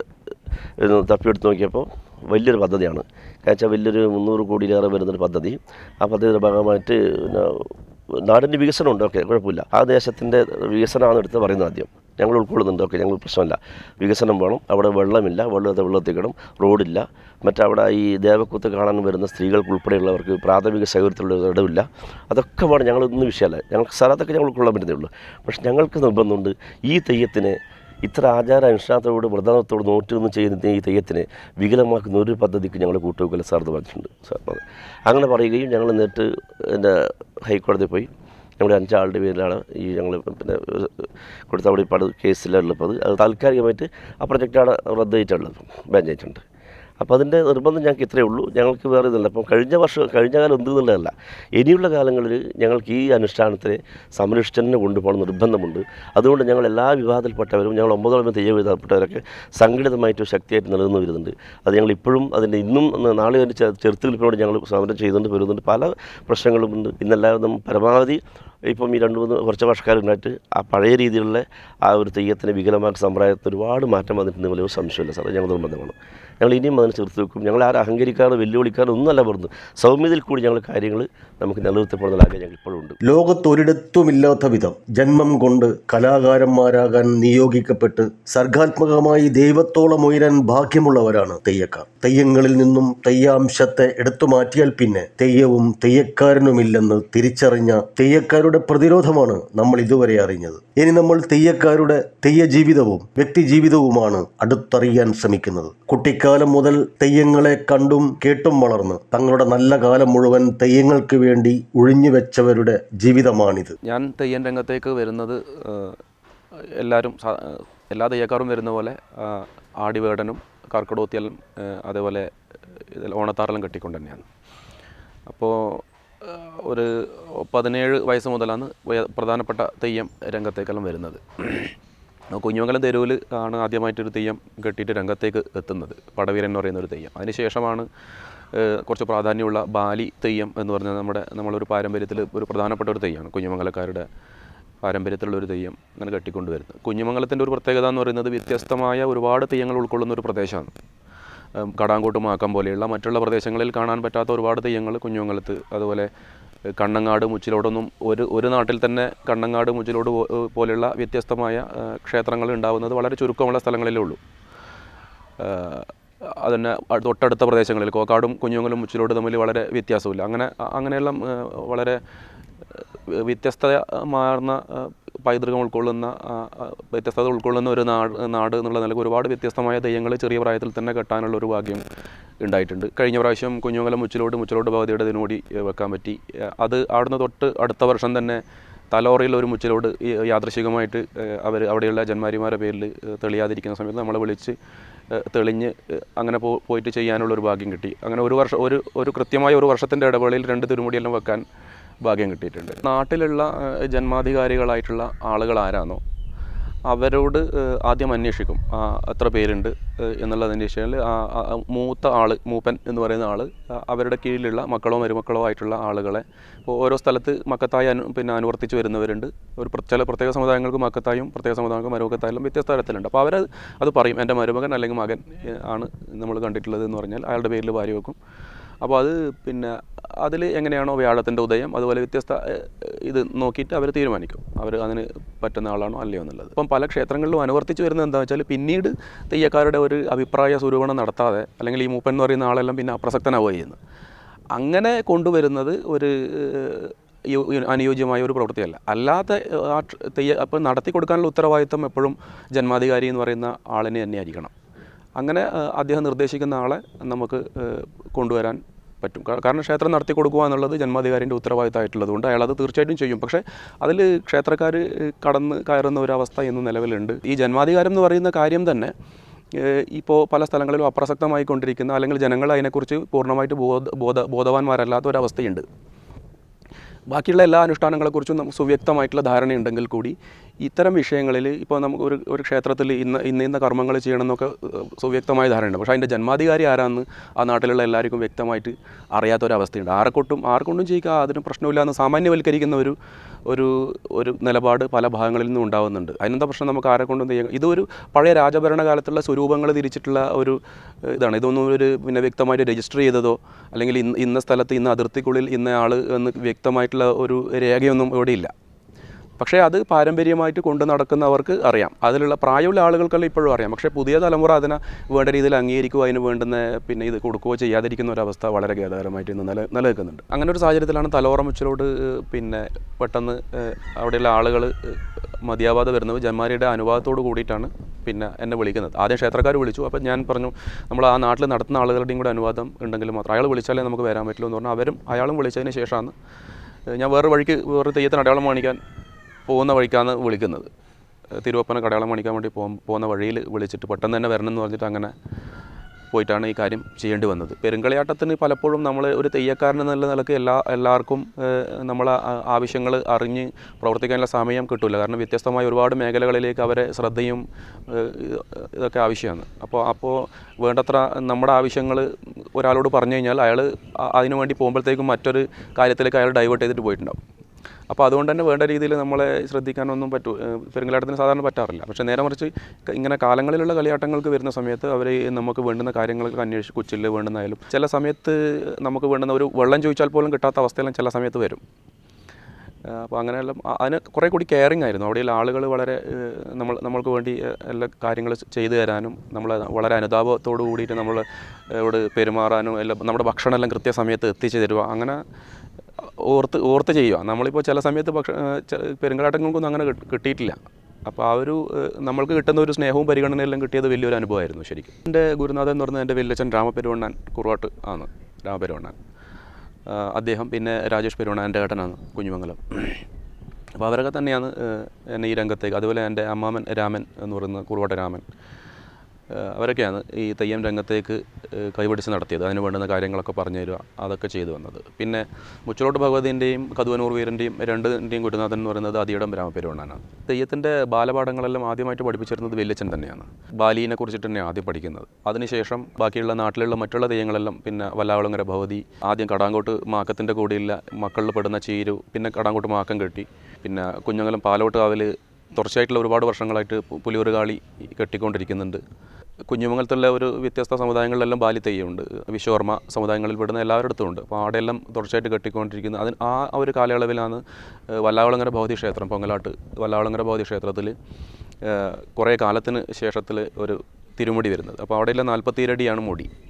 തപ്പിയെടുത്ത് നോക്കിയപ്പോൾ വലിയൊരു പദ്ധതിയാണ്. കാരണം വെച്ചാൽ വലിയൊരു മുന്നൂറ് കോടിയിലേറെ വരുന്നൊരു പദ്ധതി. ആ പദ്ധതിയുടെ ഭാഗമായിട്ട് പിന്നെ നാടിൻ്റെ വികസനമുണ്ട്, ഓക്കെ കുഴപ്പമില്ല. ആ ദേശത്തിൻ്റെ വികസനമാണ് എടുത്ത് പറയുന്നത്. ആദ്യം ഞങ്ങൾ ഉൾക്കൊള്ളുന്നുണ്ട്, ഓക്കെ ഞങ്ങൾ പ്രശ്നമില്ല, വികസനം വേണം, അവിടെ വെള്ളമില്ല, വെള്ളത്തെ വെള്ളത്തിക്കണം, റോഡില്ല, മറ്റവിടെ ഈ ദേവക്കൂത്ത് കാണാൻ വരുന്ന സ്ത്രീകൾക്ക് ഉൾപ്പെടെയുള്ളവർക്ക് പ്രാഥമിക സൗകര്യത്തിലുള്ള ഇടമില്ല, അതൊക്കെ വേണം. ഞങ്ങളൊന്നും വിഷയമല്ല, ഞങ്ങൾക്ക് സ്ഥലത്തൊക്കെ ഞങ്ങൾ ഉൾക്കൊള്ളാൻ പറ്റുന്നേ ഉള്ളൂ. പക്ഷെ ഞങ്ങൾക്ക് നിർബന്ധമുണ്ട് ഈ തെയ്യത്തിന് ഇത്ര ആചാര അനുഷ്ഠാനത്തോട് വ്രതത്തോട് നോട്ടൊന്നും ചെയ്യുന്ന ഈ തെയ്യത്തിന് വികലമാക്കുന്ന ഒരു പദ്ധതിക്ക് ഞങ്ങൾ കൂട്ടുവെക്കൽ സാർന്ന് പറഞ്ഞിട്ടുണ്ട്. സാർ അങ്ങനെ പറയുകയും ഞങ്ങൾ നേരിട്ട് എൻ്റെ ഹൈക്കോടതി പോയി. ഞങ്ങളുടെ അഞ്ചാളുടെ പേരിലാണ് ഈ ഞങ്ങൾ പിന്നെ കൊടുത്ത അവിടെ ഇപ്പോൾ കേസിലുള്ളത്. അത് താൽക്കാലികമായിട്ട് ആ പ്രൊജക്റ്റാണ് റദ്ദായിട്ടുള്ളത്, ബാൻ ചെയ്തിട്ടുണ്ട്. അപ്പോൾ അതിൻ്റെ നിർബന്ധം ഞങ്ങൾക്ക് ഇത്രയേ ഉള്ളൂ, ഞങ്ങൾക്ക് വേറെ ഇതല്ല. അപ്പം കഴിഞ്ഞ വർഷം കഴിഞ്ഞ കാലം എന്തെന്നുള്ളതല്ല, ഇനിയുള്ള കാലങ്ങളിൽ ഞങ്ങൾക്ക് ഈ അനുഷ്ഠാനത്തെ സംരക്ഷിച്ച് തന്നെ കൊണ്ടുപോകണം നിർബന്ധമുണ്ട്. അതുകൊണ്ട് ഞങ്ങൾ എല്ലാ വിവാദത്തിൽപ്പെട്ടവരും ഞങ്ങൾ ഒമ്പതോളം തെയ്യം വിവാദപ്പെട്ടവരൊക്കെ സംഘടിതമായിട്ട് ശക്തിയായിട്ട് നിലനിന്ന് വരുന്നുണ്ട്. അത് ഞങ്ങൾ ഇപ്പോഴും അതിൻ്റെ ഇന്നും നാളെ അതിൻ്റെ ചെറുത്തുനിൽപ്പിനോട് ഞങ്ങൾ സമരം ചെയ്തുകൊണ്ട് വരുന്നുണ്ട്. പല പ്രശ്നങ്ങളുമുണ്ട്. ഇന്നെല്ലാവരും പരമാവധി ഇപ്പം ഈ രണ്ട് മൂന്ന് കുറച്ച് വർഷക്കാരുണ്ടായിട്ട് ആ പഴയ രീതിയിലുള്ള ആ ഒരു തെയ്യത്തിന് വികലമാക്കുന്ന സമ്പ്രദായത്തിന് ഒരുപാട് മാറ്റം വന്നിട്ടുണ്ട്. വലിയ സംശയമില്ല സാറേ, ഞങ്ങൾ നിർബന്ധമാണ്. ഞങ്ങൾ ഇനിയും അതിനെ ചേർത്ത് വെക്കും. ഞങ്ങൾ ആരും അഹങ്കരിക്കാനോ വെല്ലുവിളിക്കാനോ ഒന്നുമല്ല പറഞ്ഞു. സൗമ്യതയിൽ കൂടി ഞങ്ങൾ കാര്യങ്ങൾ നമുക്ക് നിലനിർത്തപ്പെടുന്ന ആഗ്രഹം ഞങ്ങൾ ഇപ്പോഴും ഉണ്ട്. ലോകത്തൊരിടത്തുമില്ലാത്ത വിധം ജന്മം കൊണ്ട് കലാകാരന്മാരാകാൻ നിയോഗിക്കപ്പെട്ട് സർഗാത്മകമായി ദൈവത്തോളം ഉയരാൻ ഭാഗ്യമുള്ളവരാണ് തെയ്യക്കാർ. തെയ്യങ്ങളിൽ നിന്നും തെയ്യാംശത്തെ എടുത്തു മാറ്റിയാൽ പിന്നെ തെയ്യവും തെയ്യക്കാരനുമില്ലെന്ന് തിരിച്ചറിഞ്ഞ തെയ്യക്കാരുടെ പ്രതിരോധമാണ് നമ്മൾ ഇതുവരെ അറിഞ്ഞത്. ഇനി നമ്മൾ തെയ്യക്കാരുടെ തെയ്യ ജീവിതവും വ്യക്തി ജീവിതവുമാണ് അടുത്തറിയാൻ ശ്രമിക്കുന്നത്. കുട്ടിക്കാലം മുതൽ തെയ്യങ്ങളെ കണ്ടും കേട്ടും വളർന്ന് തങ്ങളുടെ നല്ല കാലം മുഴുവൻ തെയ്യങ്ങൾക്ക് വേണ്ടി ഒഴിഞ്ഞുവെച്ചവരുടെ ജീവിതമാണിത്. ഞാൻ തെയ്യൻ രംഗത്തേക്ക് വരുന്നത് എല്ലാവരും എല്ലാ തെയ്യക്കാരും വരുന്ന പോലെ ആടിവേടനും കർക്കിടോത്തിയലും അതേപോലെ ഓണത്താറെല്ലാം കെട്ടിക്കൊണ്ട് തന്നെയാണ്. അപ്പോൾ ഒരു പതിനേഴ് വയസ്സ് മുതലാണ് പ്രധാനപ്പെട്ട തെയ്യം രംഗത്തേക്കെല്ലാം വരുന്നത്. കുഞ്ഞുമംഗലം തെരുവിൽ ആണ് ആദ്യമായിട്ടൊരു തെയ്യം കെട്ടിയിട്ട് രംഗത്തേക്ക് എത്തുന്നത്, പടവീരൻ എന്ന് പറയുന്ന ഒരു തെയ്യം. അതിനുശേഷമാണ് കുറച്ച് പ്രാധാന്യമുള്ള ബാലി തെയ്യം എന്ന് പറഞ്ഞാൽ നമ്മുടെ നമ്മളൊരു പാരമ്പര്യത്തിൽ ഒരു പ്രധാനപ്പെട്ട ഒരു തെയ്യമാണ്, കുഞ്ഞുമംഗലക്കാരുടെ പാരമ്പര്യത്തിലുള്ളൊരു തെയ്യം അങ്ങനെ കെട്ടിക്കൊണ്ടുവരുന്നത്. കുഞ്ഞുമംഗലത്തിൻ്റെ ഒരു പ്രത്യേകത എന്ന് പറയുന്നത് വ്യത്യസ്തമായ ഒരുപാട് തെയ്യങ്ങൾ ഉൾക്കൊള്ളുന്ന ഒരു പ്രദേശമാണ്. കടാങ്കോട്ട് മാക്കം പോലെയുള്ള മറ്റുള്ള പ്രദേശങ്ങളിൽ കാണാൻ പറ്റാത്ത ഒരുപാട് തെയ്യങ്ങൾ കുഞ്ഞുമംഗലത്ത്, അതുപോലെ കണ്ണങ്ങാട് മുച്ചിലോടൊന്നും ഒരു ഒരു നാട്ടിൽ തന്നെ കണ്ണങ്ങാട് മുച്ചിലോട് പോലെയുള്ള വ്യത്യസ്തമായ ക്ഷേത്രങ്ങൾ ഉണ്ടാകുന്നത് വളരെ ചുരുക്കമുള്ള സ്ഥലങ്ങളിലേ ഉള്ളൂ. അതിന് തൊട്ടടുത്ത പ്രദേശങ്ങളിൽ കോക്കാടും കുഞ്ഞുമംഗലും മുച്ചിലോട് തമ്മിൽ വളരെ വ്യത്യാസമില്ല. അങ്ങനെ അങ്ങനെയുള്ള വളരെ വ്യത്യസ്തമാർന്ന പൈതൃകം ഉൾക്കൊള്ളുന്ന വ്യത്യസ്തത ഉൾക്കൊള്ളുന്ന ഒരു നാട് നാട് എന്നുള്ള നിലയ്ക്ക് ഒരുപാട് വ്യത്യസ്തമായ തെയ്യങ്ങൾ ചെറിയ പ്രായത്തിൽ തന്നെ കെട്ടാനുള്ള ഒരു ഭാഗ്യം ഉണ്ടായിട്ടുണ്ട്. കഴിഞ്ഞ പ്രാവശ്യം കുഞ്ഞുമംഗലം മുച്ചിലോട്ട് മുച്ചിലോട്ട് ഭഗവതിയുടെ ഇതിനോടി വെക്കാൻ പറ്റി. അത് അവിടുന്ന് തൊട്ട് അടുത്ത വർഷം തന്നെ തലോറയിൽ ഒരു മുച്ചിലോട് യാദൃശികമായിട്ട് അവർ അവിടെയുള്ള ജന്മാരിമാരുടെ പേരിൽ തെളിയാതിരിക്കുന്ന സമയത്ത് നമ്മളെ വിളിച്ച് തെളിഞ്ഞ് അങ്ങനെ പോ പോയിട്ട് ചെയ്യാനുള്ള ഒരു ഭാഗ്യം കിട്ടി. അങ്ങനെ ഒരു വർഷം ഒരു ഒരു കൃത്യമായ ഒരു വർഷത്തിൻ്റെ ഇടവേളയിൽ രണ്ട് തിരുമുടിയെല്ലാം വെക്കാൻ ഭാഗ്യം കിട്ടിയിട്ടുണ്ട്. നാട്ടിലുള്ള ജന്മാധികാരികളായിട്ടുള്ള ആളുകൾ ആരാണോ അവരോട് ആദ്യം അന്വേഷിക്കും എത്ര പേരുണ്ട് എന്നുള്ളതിൻ്റെ വിഷയത്തിൽ മൂത്ത ആൾ മൂപ്പൻ എന്ന് പറയുന്ന ആൾ അവരുടെ കീഴിലുള്ള മക്കളോ മരുമക്കളോ ആയിട്ടുള്ള ആളുകളെ ഇപ്പോൾ ഓരോ സ്ഥലത്ത് മക്കത്തായി അനു പിന്നെ അനുവർത്തിച്ച് വരുന്നവരുണ്ട്. ഒരു ചില പ്രത്യേക സമുദായങ്ങൾക്ക് മക്കത്തായും പ്രത്യേക സമുദായങ്ങൾക്ക് മരുമക്കത്തായാലും വ്യത്യസ്ത തരത്തിലുണ്ട്. അപ്പോൾ അവർ അത് പറയും, എൻ്റെ മരുമകൻ അല്ലെങ്കിൽ മകൻ ആണ് നമ്മൾ കണ്ടിട്ടുള്ളത് എന്ന് പറഞ്ഞാൽ അയാളുടെ പേരിൽ ഭാര്യ വെക്കും. അപ്പോൾ അത് പിന്നെ അതിൽ എങ്ങനെയാണോ വ്യാഴത്തിൻ്റെ ഉദയം അതുപോലെ വ്യത്യസ്ത ഇത് നോക്കിയിട്ട് അവർ തീരുമാനിക്കും അവർ അതിന് പറ്റുന്ന ആളാണോ അല്ലയോ എന്നുള്ളത്. അപ്പം പല ക്ഷേത്രങ്ങളിലും അനുവർത്തിച്ച് വരുന്നത് എന്താണെന്ന് വെച്ചാൽ പിന്നീട് തെയ്യക്കാരുടെ ഒരു അഭിപ്രായ സ്വരൂപണം നടത്താതെ അല്ലെങ്കിൽ ഈ മൂപ്പൻ എന്ന് പറയുന്ന ആളെല്ലാം പിന്നെ അപ്രസക്തനാവുക ചെയ്യുന്നത്. അങ്ങനെ കൊണ്ടുവരുന്നത് ഒരു അനുയോജ്യമായ ഒരു പ്രവൃത്തിയല്ല. അല്ലാത്ത ആ തെയ്യ അപ്പം നടത്തി കൊടുക്കാനുള്ള ഉത്തരവാദിത്വം എപ്പോഴും ജന്മാധികാരി എന്ന് പറയുന്ന ആളിനെ തന്നെ ആയിരിക്കണം. അങ്ങനെ അദ്ദേഹം നിർദ്ദേശിക്കുന്ന ആളെ നമുക്ക് കൊണ്ടുവരാൻ പറ്റും. കാരണം ക്ഷേത്രം നടത്തി കൊടുക്കുക എന്നുള്ളത് ജന്മാധികാരിൻ്റെ ഉത്തരവാദിത്തമായിട്ടുള്ളത് കൊണ്ട് അയാൾ അത് തീർച്ചയായിട്ടും ചെയ്യും. പക്ഷേ അതിൽ ക്ഷേത്രക്കാർ കടന്ന് കയറുന്ന ഒരവസ്ഥ ഇന്ന് നിലവിലുണ്ട്. ഈ ജന്മാധികാരം എന്ന് പറയുന്ന കാര്യം തന്നെ ഇപ്പോൾ പല സ്ഥലങ്ങളിലും അപ്രസക്തമായിക്കൊണ്ടിരിക്കുന്ന അല്ലെങ്കിൽ ജനങ്ങൾ അതിനെക്കുറിച്ച് പൂർണ്ണമായിട്ട് ബോധ ബോധ ബോധവാന്മാരല്ലാത്ത ഒരവസ്ഥയുണ്ട്. ബാക്കിയുള്ള എല്ലാ അനുഷ്ഠാനങ്ങളെക്കുറിച്ചും നമുക്ക് സുവ്യക്തമായിട്ടുള്ള ധാരണയുണ്ടെങ്കിൽ കൂടി ഇത്തരം വിഷയങ്ങളിൽ ഇപ്പോൾ നമുക്ക് ഒരു ഒരു ക്ഷേത്രത്തിൽ ഇന്ന ഇന്ന ഇന്ന കർമ്മങ്ങൾ ചെയ്യണമെന്നൊക്കെ സുവ്യക്തമായ ധാരണയുണ്ട്. പക്ഷേ അതിൻ്റെ ജന്മാധികാരി ആരാന്ന് ആ നാട്ടിലുള്ള എല്ലാവർക്കും വ്യക്തമായിട്ട് അറിയാത്തൊരവസ്ഥയുണ്ട്. ആരെക്കൊട്ടും ആർക്കൊണ്ടും ചെയ്യുക അതിന് പ്രശ്നമില്ല എന്ന് സാമാന്യവൽക്കരിക്കുന്ന ഒരു ഒരു ഒരു നിലപാട് പല ഭാഗങ്ങളിൽ നിന്നും ഉണ്ടാകുന്നുണ്ട്. അതിനെന്താ പ്രശ്നം, നമുക്ക് ആരെക്കൊണ്ടും ചെയ്യാം. ഇതൊരു പഴയ രാജഭരണകാലത്തുള്ള സ്വരൂപങ്ങൾ തിരിച്ചിട്ടുള്ള ഒരു ഇതാണ്. ഇതൊന്നും ഒരു പിന്നെ വ്യക്തമായിട്ട് രജിസ്റ്റർ ചെയ്തതോ അല്ലെങ്കിൽ ഇന്ന് ഇന്ന സ്ഥലത്ത് ഇന്ന അതിർത്തിക്കുള്ളിൽ ഇന്ന ആൾ എന്ന് വ്യക്തമായിട്ടുള്ള ഒരു രേഖയൊന്നും ഇവിടെയില്ല. പക്ഷേ അത് പാരമ്പര്യമായിട്ട് കൊണ്ടു നടക്കുന്നവർക്ക് അറിയാം, അതിലുള്ള പ്രായമുള്ള ആളുകൾക്കെല്ലാം ഇപ്പോഴും അറിയാം. പക്ഷേ പുതിയ തലമുറ അതിനെ വേണ്ട രീതിയിൽ അംഗീകരിക്കുകയോ അതിന് വേണ്ടുന്ന പിന്നെ ഇത് കൊടുക്കുകയോ ചെയ്യാതിരിക്കുന്ന ഒരവസ്ഥ വളരെ ഖേദകരമായിട്ട് ഇന്ന് നില നിലനിൽക്കുന്നുണ്ട്. അങ്ങനെ ഒരു സാഹചര്യത്തിലാണ് തലോറ മുച്ചിലോട് പിന്നെ പെട്ടെന്ന് അവിടെയുള്ള ആളുകൾ മതിയാവാതെ വരുന്നത് ജന്മാരിയുടെ അനുവാദത്തോട് കൂടിയിട്ടാണ് പിന്നെ എന്നെ വിളിക്കുന്നത്. ആദ്യം ക്ഷേത്രക്കാർ വിളിച്ചു. അപ്പോൾ ഞാൻ പറഞ്ഞു നമ്മൾ ആ നാട്ടിൽ നടത്തുന്ന ആളുകളുടെയും കൂടെ അനുവാദം ഉണ്ടെങ്കിൽ മാത്രം അയാൾ വിളിച്ചാലേ നമുക്ക് വരാൻ പറ്റുള്ളൂ എന്ന് പറഞ്ഞാൽ അവരും അയാളും വിളിച്ചതിന് ശേഷമാണ് ഞാൻ വേറെ വഴിക്ക് വേറെ തെയ്യത്തിന് അടയാളം കാണിക്കാൻ പോകുന്ന വഴിക്കാണ് വിളിക്കുന്നത്. തിരുവപ്പന കടയാളം കാണിക്കാൻ വേണ്ടി പോ പോകുന്ന വഴിയിൽ വിളിച്ചിട്ട് പെട്ടെന്ന് തന്നെ വരണം എന്ന് പറഞ്ഞിട്ട് അങ്ങനെ പോയിട്ടാണ് ഈ കാര്യം ചെയ്യേണ്ടി വന്നത്. പെരുങ്കളിയാട്ടത്തിന് പലപ്പോഴും നമ്മൾ ഒരു തെയ്യക്കാരൻ എന്നുള്ള നിലക്ക് എല്ലാ എല്ലാവർക്കും നമ്മളെ ആവശ്യങ്ങൾ അറിഞ്ഞ് പ്രവർത്തിക്കാനുള്ള സമയം കിട്ടില്ല. കാരണം വ്യത്യസ്തമായ ഒരുപാട് മേഖലകളിലേക്ക് അവരെ ശ്രദ്ധയും ഇതൊക്കെ ആവശ്യമാണ്. അപ്പോൾ അപ്പോൾ വേണ്ടത്ര നമ്മുടെ ആവശ്യങ്ങൾ ഒരാളോട് പറഞ്ഞു കഴിഞ്ഞാൽ അയാൾ അതിനു വേണ്ടി പോകുമ്പോഴത്തേക്കും മറ്റൊരു കാര്യത്തിലേക്ക് അയാൾ ഡൈവേർട്ട് ചെയ്തിട്ട് പോയിട്ടുണ്ടാവും. അപ്പോൾ അതുകൊണ്ട് തന്നെ വേണ്ട രീതിയിൽ നമ്മളെ ശ്രദ്ധിക്കാനൊന്നും പറ്റൂ പെരുങ്കളിയാട്ടത്തിന് സാധാരണ പറ്റാറില്ല. പക്ഷേ നേരെ മറിച്ച് ഇങ്ങനെ കാലങ്ങളിലുള്ള കളിയാട്ടങ്ങൾക്ക് വരുന്ന സമയത്ത് അവർ നമുക്ക് വേണ്ടുന്ന കാര്യങ്ങൾക്ക് അന്വേഷിച്ച് കുച്ചില് വേണ്ടുന്നതായാലും ചില സമയത്ത് നമുക്ക് വേണ്ടുന്ന ഒരു വെള്ളം ചോദിച്ചാൽ പോലും കിട്ടാത്ത അവസ്ഥയെല്ലാം ചില സമയത്ത് വരും. അപ്പോൾ അങ്ങനെയെല്ലാം അതിന് കുറേ കൂടി കെയറിങ് ആയിരുന്നു. അവിടെയുള്ള ആളുകൾ വളരെ നമ്മൾ നമ്മൾക്ക് വേണ്ടി എല്ലാ കാര്യങ്ങൾ ചെയ്തു തരാനും നമ്മൾ വളരെ അനുതാപത്തോടു കൂടിയിട്ട് നമ്മൾ ഇവിടെ പെരുമാറാനും എല്ലാം നമ്മുടെ ഭക്ഷണം എല്ലാം കൃത്യസമയത്ത് എത്തിച്ചു തരുക, അങ്ങനെ ഓർത്ത് ഓർത്ത് ചെയ്യുക. നമ്മളിപ്പോൾ ചില സമയത്ത് ഭക്ഷ പെരുങ്കളാട്ടങ്ങൾക്കൊന്നും അങ്ങനെ കിട്ടിയിട്ടില്ല. അപ്പോൾ ആ ഒരു നമ്മൾക്ക് കിട്ടുന്ന ഒരു സ്നേഹവും പരിഗണനയെല്ലാം കിട്ടിയത് വലിയൊരു അനുഭവമായിരുന്നു ശരിക്കും. എൻ്റെ ഗുരുനാഥൻ എന്ന് പറഞ്ഞാൽ എൻ്റെ വല്യച്ഛൻ രാമപെരുവണ്ണാൻ കുറുവാട്ട് ആണ് രാമപെരുവണ്ണാൻ. അദ്ദേഹം പിന്നെ രാജേഷ് പെരുവണ്ണാൻ എൻ്റെ ഏട്ടനാണ് കുഞ്ഞുമംഗലം. അപ്പോൾ അവരൊക്കെ തന്നെയാണ് എന്നെ ഈ രംഗത്തേക്ക്, അതുപോലെ എൻ്റെ അമ്മാമൻ രാമൻ എന്ന് പറയുന്ന കുറുവാട്ട രാമൻ, അവരൊക്കെയാണ് ഈ തെയ്യം രംഗത്തേക്ക് കൈപിടിച്ച് നടത്തിയത്. അതിന് വേണ്ടുന്ന കാര്യങ്ങളൊക്കെ പറഞ്ഞു തരിക, അതൊക്കെ ചെയ്തു വന്നത്. പിന്നെ മുച്ചിലോട്ട് ഭഗവതിൻ്റെയും കതുവനൂർ വീരൻ്റെയും രണ്ടിൻ്റെയും ഗുരുനാഥൻ എന്ന് പറയുന്നത് അതിയിടം രാമപെരുവണ്ണാനാണ്. തെയ്യത്തിൻ്റെ ബാലപാഠങ്ങളെല്ലാം ആദ്യമായിട്ട് പഠിപ്പിച്ചിരുന്നത് വല്യച്ഛൻ തന്നെയാണ്. ബാലീനെ കുറിച്ചിട്ട് തന്നെയാണ് ആദ്യം പഠിക്കുന്നത്. അതിനുശേഷം ബാക്കിയുള്ള നാട്ടിലുള്ള മറ്റുള്ള തെയ്യങ്ങളെല്ലാം പിന്നെ വല്ലാവളങ്ങര ഭഗവതി, ആദ്യം കടാങ്കോട്ട് മാക്കത്തിൻ്റെ കൂടെയുള്ള മക്കളിൽ പെടുന്ന ചീരു, പിന്നെ കടാങ്കോട്ട് മാക്കം കെട്ടി, പിന്നെ കുഞ്ഞമംഗലം പാലോട്ട് കാവൽ തുടർച്ചയായിട്ടുള്ള ഒരുപാട് വർഷങ്ങളായിട്ട് പുലിയൂറുകാളി കെട്ടിക്കൊണ്ടിരിക്കുന്നുണ്ട്. കുഞ്ഞുമംഗലത്തുള്ള ഒരു വ്യത്യസ്ത സമുദായങ്ങളിലെല്ലാം ബാലി തെയ്യമുണ്ട്. വിശ്വകർമ്മ സമുദായങ്ങളിൽ പെടുന്ന എല്ലാവരുടെ അടുത്തും ഉണ്ട്. അപ്പോൾ അവിടെയെല്ലാം തുടർച്ചയായിട്ട് കെട്ടിക്കൊണ്ടിരിക്കുന്നത്. അതിന് ആ ഒരു കാലയളവിലാണ് വല്ലാവളങ്ങര ഭഗവതി ക്ഷേത്രം, പൊങ്ങലാട്ട് വല്ലാവളങ്ങര ഭഗവതി ക്ഷേത്രത്തിൽ കുറേ കാലത്തിന് ശേഷത്തിൽ ഒരു തിരുമുടി വരുന്നത്. അപ്പോൾ അവിടെയെല്ലാം നാൽപ്പത്തിരടിയാണ് മുടി.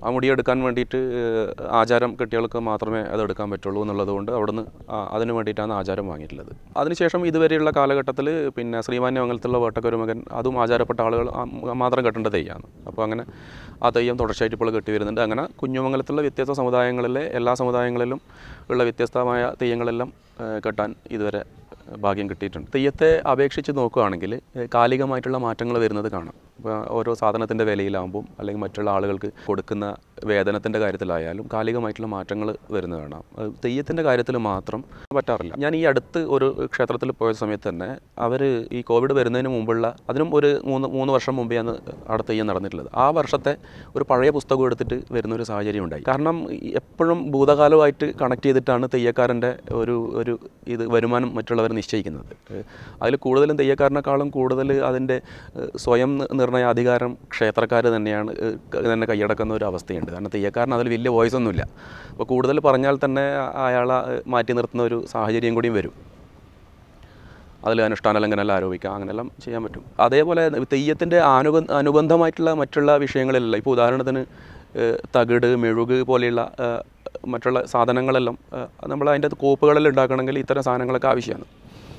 ആ മുടിയെടുക്കാൻ വേണ്ടിയിട്ട് ആചാരം കെട്ടികൾക്ക് മാത്രമേ അത് എടുക്കാൻ പറ്റുള്ളൂ എന്നുള്ളതുകൊണ്ട് അവിടുന്ന് അതിന് വേണ്ടിയിട്ടാണ് ആചാരം വാങ്ങിയിട്ടുള്ളത്. അതിനുശേഷം ഇതുവരെയുള്ള കാലഘട്ടത്തിൽ പിന്നെ ശ്രീമാന്യമംഗലത്തുള്ള വേട്ടക്കൊരു മകൻ അതും ആചാരപ്പെട്ട ആളുകൾ മാത്രം കെട്ടേണ്ട തെയ്യമാണ്. അപ്പോൾ അങ്ങനെ ആ തെയ്യം തുടർച്ചയായിട്ട് ഇപ്പോൾ കെട്ടി വരുന്നുണ്ട്. അങ്ങനെ കുഞ്ഞുമംഗലത്തുള്ള വ്യത്യസ്ത സമുദായങ്ങളിലെ എല്ലാ സമുദായങ്ങളിലും ഉള്ള വ്യത്യസ്തമായ തെയ്യങ്ങളെല്ലാം കെട്ടാൻ ഇതുവരെ ഭാഗ്യം കിട്ടിയിട്ടുണ്ട്. തെയ്യത്തെ അപേക്ഷിച്ച് നോക്കുകയാണെങ്കിൽ കാലികമായിട്ടുള്ള മാറ്റങ്ങൾ വരുന്നത് കാണാം. ഇപ്പോൾ ഓരോ സാധനത്തിൻ്റെ വിലയിലാകുമ്പം അല്ലെങ്കിൽ മറ്റുള്ള ആളുകൾക്ക് കൊടുക്കുന്ന വേതനത്തിൻ്റെ കാര്യത്തിലായാലും കാലികമായിട്ടുള്ള മാറ്റങ്ങൾ വരുന്നത് കാണാം. തെയ്യത്തിൻ്റെ കാര്യത്തിൽ മാത്രം പറ്റാറില്ല. ഞാൻ ഈ അടുത്ത് ഒരു ക്ഷേത്രത്തിൽ പോയ സമയത്ത് തന്നെ അവർ ഈ കോവിഡ് വരുന്നതിന് മുമ്പുള്ള അതിനും ഒരു മൂന്ന് മൂന്ന് വർഷം മുമ്പെയാണ് അവിടെ തെയ്യം നടന്നിട്ടുള്ളത്. ആ വർഷത്തെ ഒരു പഴയ പുസ്തകം എടുത്തിട്ട് വരുന്നൊരു സാഹചര്യം ഉണ്ടായി. കാരണം എപ്പോഴും ഭൂതകാലമായിട്ട് കണക്ട് ചെയ്തിട്ടാണ് തെയ്യക്കാരൻ്റെ ഒരു ഒരു ഇത് വരുമാനം മറ്റുള്ളവർ നിശ്ചയിക്കുന്നത്. അതിൽ കൂടുതലും തെയ്യക്കാരനേക്കാളും കൂടുതൽ അതിൻ്റെ സ്വയം നിർണയാധികാരം ക്ഷേത്രക്കാർ തന്നെയാണ് തന്നെ കൈയടക്കുന്ന ഒരു അവസ്ഥയുണ്ട്. കാരണം തെയ്യക്കാരൻ അതിൽ വലിയ വോയിസ് ഒന്നുമില്ല. അപ്പോൾ കൂടുതൽ പറഞ്ഞാൽ തന്നെ അയാളെ മാറ്റി നിർത്തുന്ന ഒരു സാഹചര്യം കൂടിയും വരും. അതിൽ അനുഷ്ഠാന ലംഘനം ആരോപിക്കാം, അങ്ങനെയെല്ലാം ചെയ്യാൻ പറ്റും. അതേപോലെ തെയ്യത്തിൻ്റെ അനുബ അനുബന്ധമായിട്ടുള്ള മറ്റുള്ള വിഷയങ്ങളിലല്ല. ഇപ്പോൾ ഉദാഹരണത്തിന് തകിട്, മെഴുക് പോലെയുള്ള മറ്റുള്ള സാധനങ്ങളെല്ലാം നമ്മൾ അതിൻ്റെ കോപ്പുകളെല്ലാം ഉണ്ടാക്കണമെങ്കിൽ ഇത്തരം സാധനങ്ങളൊക്കെ ആവശ്യമാണ്.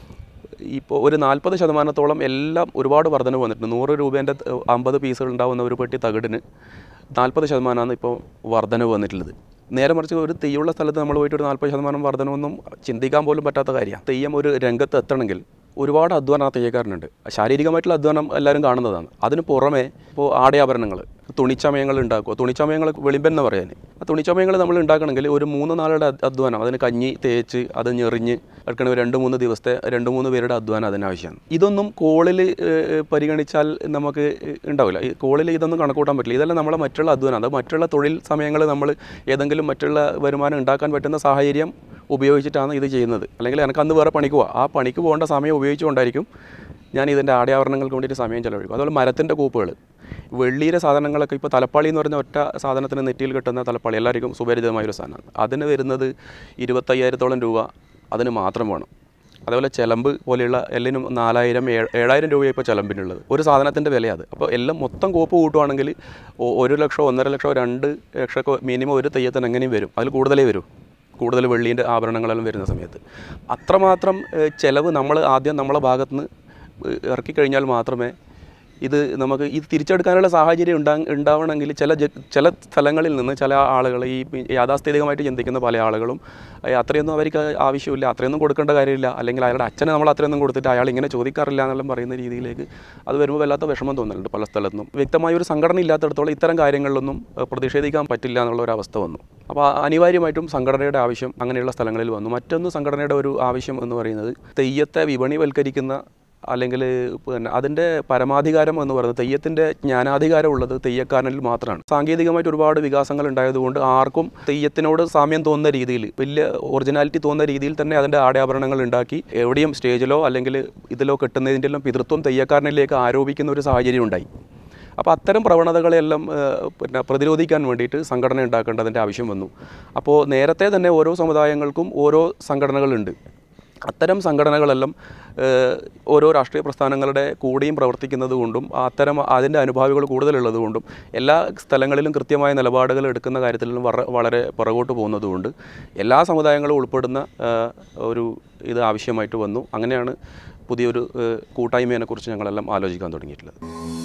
ഇപ്പോൾ ഒരു നാൽപ്പത് ശതമാനത്തോളം എല്ലാം ഒരുപാട് വർധന വന്നിട്ടുണ്ട്. നൂറ് രൂപേൻ്റെ അമ്പത് പീസുകൾ ഉണ്ടാകുന്ന ഒരു പെട്ടി തകിടിന് നാൽപ്പത് ശതമാനമാണ് ഇപ്പോൾ വർധന വന്നിട്ടുള്ളത്. നേരെ മറിച്ച് ഒരു തെയ്യമുള്ള സ്ഥലത്ത് നമ്മൾ പോയിട്ട് ഒരു നാൽപ്പത് ശതമാനം വർധനമൊന്നും ചിന്തിക്കാൻ പോലും പറ്റാത്ത കാര്യമാണ്. തെയ്യം ഒരു രംഗത്ത് എത്തണമെങ്കിൽ ഒരുപാട് അധ്വാനം ആ തെയ്യക്കാരനുണ്ട്. ശാരീരികമായിട്ടുള്ള അധ്വാനം എല്ലാവരും കാണുന്നതാണ്. അതിന് പുറമെ ഇപ്പോൾ ആടയാഭരണങ്ങൾ, തുണിച്ചമയങ്ങൾ ഉണ്ടാക്കുക. തുണിച്ചമയങ്ങൾ വെളിമ്പൻ എന്ന് പറയാൻ. ആ തുണിച്ചമയങ്ങൾ നമ്മൾ ഉണ്ടാക്കണമെങ്കിൽ ഒരു മൂന്ന് നാളുടെ അധ്വാനം, അതിന് കഞ്ഞി തേച്ച് അത് ഞെറിഞ്ഞ് എടുക്കണമെങ്കിൽ രണ്ട് മൂന്ന് ദിവസത്തെ രണ്ട് മൂന്ന് പേരുടെ അധ്വാനം അതിനാവശ്യമാണ്. ഇതൊന്നും കോളിൽ പരിഗണിച്ചാൽ നമുക്ക് ഉണ്ടാവില്ല. ഈ കോളിൽ ഇതൊന്നും കണക്കൂട്ടാൻ പറ്റില്ല. ഇതെല്ലാം നമ്മളെ മറ്റുള്ള അധ്വാനം, അത് മറ്റുള്ള തൊഴിൽ സമയങ്ങൾ നമ്മൾ ഏതെങ്കിലും മറ്റുള്ള വരുമാനം ഉണ്ടാക്കാൻ പറ്റുന്ന സാഹചര്യം ഉപയോഗിച്ചിട്ടാണ് ഇത് ചെയ്യുന്നത്. അല്ലെങ്കിൽ എനിക്ക് അന്ന് വേറെ പണിക്ക് പോവാം. ആ പണിക്ക് പോകേണ്ട സമയം ഉപയോഗിച്ചുകൊണ്ടായിരിക്കും ഞാൻ ഇതിൻ്റെ ആടയാഭരണങ്ങൾക്ക് വേണ്ടിയിട്ട് സമയം ചെലവഴിക്കും. അതുപോലെ മരത്തിൻ്റെ കൂപ്പുകൾ, വെള്ളിയുടെ സാധനങ്ങളൊക്കെ ഇപ്പോൾ തലപ്പാളി എന്ന് പറഞ്ഞ ഒറ്റ സാധനത്തിന് നെറ്റിയിൽ കിട്ടുന്ന തലപ്പാളി എല്ലാവർക്കും സുപരിചിതമായൊരു സാധനമാണ്. അതിന് വരുന്നത് ഇരുപത്തയ്യായിരത്തോളം രൂപ അതിന് മാത്രം വേണം. അതേപോലെ ചിലമ്പ് പോലെയുള്ള എല്ലാം നാലായിരം ഏഴായിരം രൂപയാണ് ഇപ്പോൾ ചിലമ്പിനുള്ളത്. ഒരു സാധനത്തിൻ്റെ വിലയാണ്. അപ്പോൾ എല്ലാം മൊത്തം കോപ്പ് കൂട്ടുവാണെങ്കിൽ ഒരു ലക്ഷമോ ഒന്നര ലക്ഷമോ രണ്ട് ലക്ഷമോ മിനിമം ഒരു തെയ്യത്തിന് എങ്ങനെയും വരും. അതിൽ കൂടുതലേ വരും, കൂടുതൽ വെള്ളീൻ്റെ ആഭരണങ്ങളെല്ലാം വരുന്ന സമയത്ത്. അത്രമാത്രം ചിലവ് നമ്മൾ ആദ്യം നമ്മളെ ഭാഗത്തുനിന്ന് ഇറക്കിക്കഴിഞ്ഞാൽ മാത്രമേ ഇത് നമുക്ക് ഇത് തിരിച്ചെടുക്കാനുള്ള സാഹചര്യം ഉണ്ടാ ഉണ്ടാവണമെങ്കിൽ ചില ചില സ്ഥലങ്ങളിൽ നിന്ന് ചില ആളുകൾ ഈ യാഥാസ്ഥിതികമായിട്ട് ചിന്തിക്കുന്ന പല ആളുകളും അത്രയൊന്നും അവർക്ക് ആവശ്യമില്ല, അത്രയൊന്നും കൊടുക്കേണ്ട കാര്യമില്ല, അല്ലെങ്കിൽ അയാളുടെ അച്ഛനെ നമ്മൾ അത്രയൊന്നും കൊടുത്തിട്ട് അയാൾ ഇങ്ങനെ ചോദിക്കാറില്ല എന്നെല്ലാം പറയുന്ന രീതിയിലേക്ക് അത് വരുമ്പോൾ വല്ലാത്ത വിഷമം തോന്നുന്നുണ്ട് പല സ്ഥലത്തും. വ്യക്തമായ ഒരു സംഘടന ഇല്ലാത്തടത്തോളം ഇത്തരം കാര്യങ്ങളിലൊന്നും പ്രതിഷേധിക്കാൻ പറ്റില്ല എന്നുള്ള ഒരു അവസ്ഥ വന്നു. അപ്പോൾ അനിവാര്യമായിട്ടും സംഘടനയുടെ ആവശ്യം അങ്ങനെയുള്ള സ്ഥലങ്ങളിൽ വന്നു. മറ്റൊന്ന് സംഘടനയുടെ ഒരു ആവശ്യം എന്ന് പറയുന്നത് തെയ്യത്തെ വിപണിവൽക്കരിക്കുന്ന അല്ലെങ്കിൽ പിന്നെ അതിൻ്റെ പരമാധികാരം എന്ന് പറയുന്നത് തെയ്യത്തിൻ്റെ ജ്ഞാനാധികാരം ഉള്ളത് തെയ്യക്കാരനിൽ മാത്രമാണ്. സാങ്കേതികമായിട്ട് ഒരുപാട് വികാസങ്ങൾ ഉണ്ടായതുകൊണ്ട് ആർക്കും തെയ്യത്തിനോട് സാമ്യം തോന്നുന്ന രീതിയിൽ, വലിയ ഒറിജിനാലിറ്റി തോന്നുന്ന രീതിയിൽ തന്നെ അതിൻ്റെ ആടയാഭരണങ്ങൾ ഉണ്ടാക്കി എവിടെയും സ്റ്റേജിലോ അല്ലെങ്കിൽ ഇതിലോ കെട്ടുന്നതിൻ്റെ എല്ലാം പിതൃത്വം തെയ്യക്കാരനിലേക്ക് ആരോപിക്കുന്ന ഒരു സാഹചര്യം ഉണ്ടായി. അപ്പോൾ അത്തരം പ്രവണതകളെല്ലാം പിന്നെ പ്രതിരോധിക്കാൻ വേണ്ടിയിട്ട് സംഘടന ഉണ്ടാക്കേണ്ടതിൻ്റെ ആവശ്യം വന്നു. അപ്പോൾ നേരത്തെ തന്നെ ഓരോ സമുദായങ്ങൾക്കും ഓരോ സംഘടനകളുണ്ട്. അത്തരം സംഘടനകളെല്ലാം ഓരോ രാഷ്ട്രീയ പ്രസ്ഥാനങ്ങളുടെ കൂടെയും പ്രവർത്തിക്കുന്നത് കൊണ്ടും അത്തരം അതിൻ്റെ അനുഭാവികൾ കൂടുതലുള്ളത് കൊണ്ടും എല്ലാ സ്ഥലങ്ങളിലും കൃത്യമായ നിലപാടുകൾ എടുക്കുന്ന കാര്യത്തിലും വളരെ പുറകോട്ട് പോകുന്നതുകൊണ്ട് എല്ലാ സമുദായങ്ങളും ഉൾപ്പെടുന്ന ഒരു ഇത് ആവശ്യമായിട്ട് വന്നു. അങ്ങനെയാണ് പുതിയൊരു കൂട്ടായ്മയെക്കുറിച്ച് ഞങ്ങളെല്ലാം ആലോചിക്കാൻ തുടങ്ങിയിട്ടുള്ളത്.